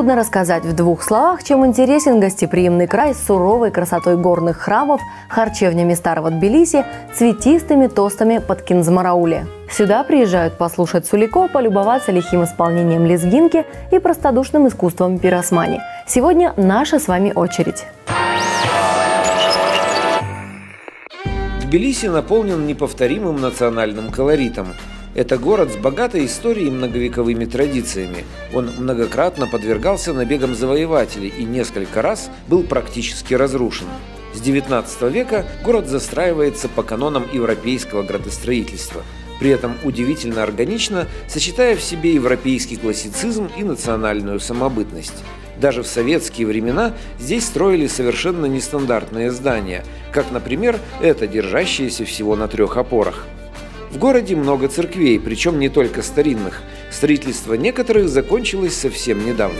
Трудно рассказать в двух словах, чем интересен гостеприимный край с суровой красотой горных храмов, харчевнями старого Тбилиси, цветистыми тостами под Кинзмараули. Сюда приезжают послушать сулико, полюбоваться лихим исполнением лезгинки и простодушным искусством пиросмани. Сегодня наша с вами очередь. Тбилиси наполнен неповторимым национальным колоритом. Это город с богатой историей и многовековыми традициями. Он многократно подвергался набегам завоевателей и несколько раз был практически разрушен. С XIX века город застраивается по канонам европейского градостроительства, при этом удивительно органично сочетая в себе европейский классицизм и национальную самобытность. Даже в советские времена здесь строили совершенно нестандартные здания, как, например, это, держащееся всего на 3 опорах. В городе много церквей, причем не только старинных. Строительство некоторых закончилось совсем недавно.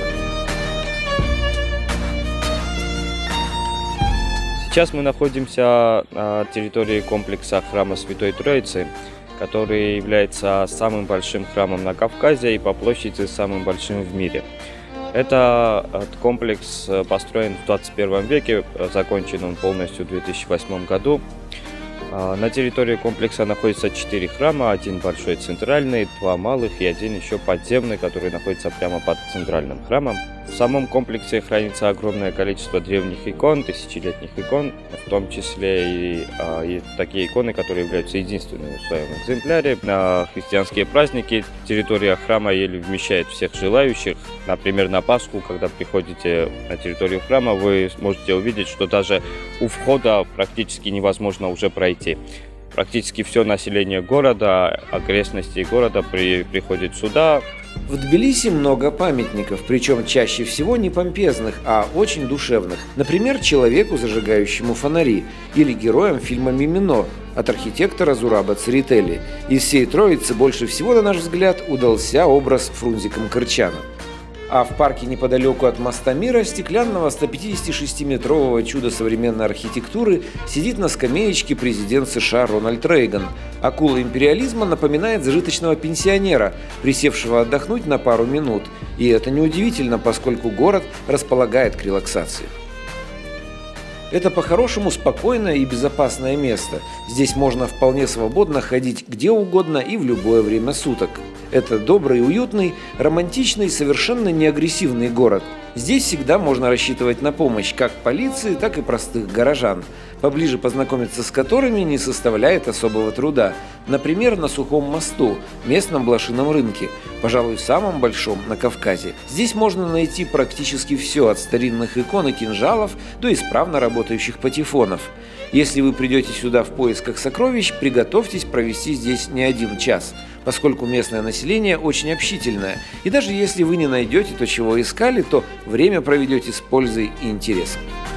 Сейчас мы находимся на территории комплекса храма Святой Троицы, который является самым большим храмом на Кавказе и по площади самым большим в мире. Этот комплекс построен в 21 веке, закончен он полностью в 2008 году. На территории комплекса находится 4 храма, один большой центральный, 2 малых и один еще подземный, который находится прямо под центральным храмом. В самом комплексе хранится огромное количество древних икон, тысячелетних икон, в том числе и такие иконы, которые являются единственными в своем экземпляре. На христианские праздники территория храма еле вмещает всех желающих. Например, на Пасху, когда приходите на территорию храма, вы сможете увидеть, что даже у входа практически невозможно уже пройти. Практически все население города, окрестностей города приходит сюда. В Тбилиси много памятников, причем чаще всего не помпезных, а очень душевных. Например, человеку, зажигающему фонари, или героям фильма «Мимино» от архитектора Зураба Церетели. Из всей троицы больше всего, на наш взгляд, удался образ Фрунзика Мкртчяна. А в парке неподалеку от моста Мира, стеклянного 156-метрового чуда современной архитектуры, сидит на скамеечке президент США Рональд Рейган. Акула империализма напоминает зажиточного пенсионера, присевшего отдохнуть на пару минут. И это неудивительно, поскольку город располагает к релаксации. Это по-хорошему спокойное и безопасное место. Здесь можно вполне свободно ходить где угодно и в любое время суток. Это добрый, уютный, романтичный, совершенно неагрессивный город. Здесь всегда можно рассчитывать на помощь как полиции, так и простых горожан, поближе познакомиться с которыми не составляет особого труда. Например, на Сухом мосту, местном блошином рынке, пожалуй, самом большом на Кавказе. Здесь можно найти практически все, от старинных икон и кинжалов до исправно работающих патефонов. Если вы придете сюда в поисках сокровищ, приготовьтесь провести здесь не 1 час, поскольку местное население очень общительное. И даже если вы не найдете то, чего искали, то время проведете с пользой и интересом.